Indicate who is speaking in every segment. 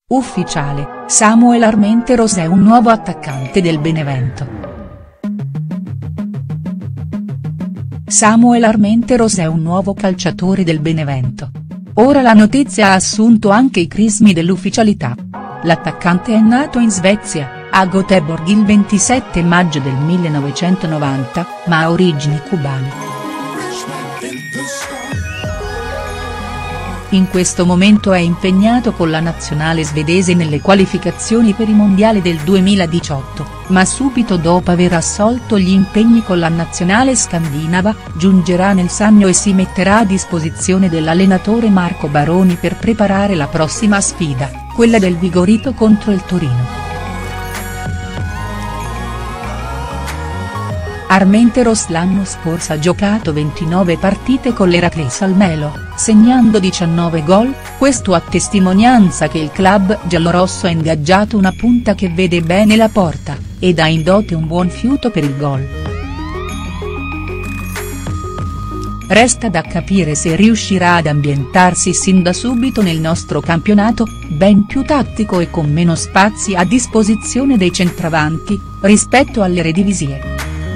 Speaker 1: Ufficiale, Samuel Armenteros è un nuovo attaccante del Benevento. Samuel Armenteros è un nuovo calciatore del Benevento. Ora la notizia ha assunto anche i crismi dell'ufficialità. L'attaccante è nato in Svezia, a Göteborg il 27 maggio del 1990, ma ha origini cubane. In questo momento è impegnato con la nazionale svedese nelle qualificazioni per i mondiali del 2018, ma subito dopo aver assolto gli impegni con la nazionale scandinava, giungerà nel Sannio e si metterà a disposizione dell'allenatore Marco Baroni per preparare la prossima sfida, quella del Vigorito contro il Torino. Armenteros l'anno scorso ha giocato 29 partite con l'Heracles Almelo, segnando 19 gol, questo a testimonianza che il club giallorosso ha ingaggiato una punta che vede bene la porta, ed ha in dote un buon fiuto per il gol. Resta da capire se riuscirà ad ambientarsi sin da subito nel nostro campionato, ben più tattico e con meno spazi a disposizione dei centravanti, rispetto alle Eredivisie.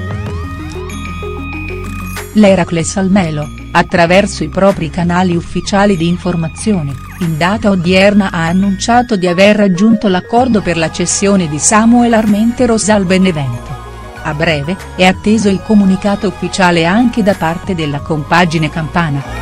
Speaker 1: L'Heracles Almelo, attraverso i propri canali ufficiali di informazione, in data odierna ha annunciato di aver raggiunto l'accordo per la cessione di Samuel Armenteros al Benevento. A breve, è atteso il comunicato ufficiale anche da parte della compagine campana.